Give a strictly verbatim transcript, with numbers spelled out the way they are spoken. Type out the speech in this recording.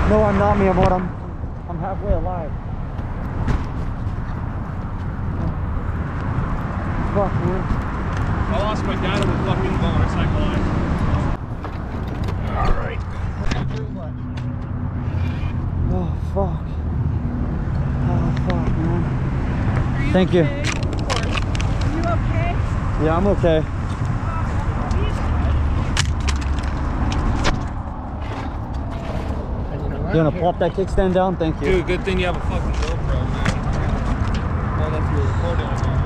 No, I'm not me. I'm what I'm. I'm halfway alive. Fuck, man. I lost my dad on the fucking motorcycle. All right. Oh fuck. Oh fuck, man. You Thank you. okay? Of course. Are you okay? Yeah, I'm okay. You gonna plop that kickstand down? Thank you. Dude, good thing you have a fucking GoPro, man. Oh, that's your recording on.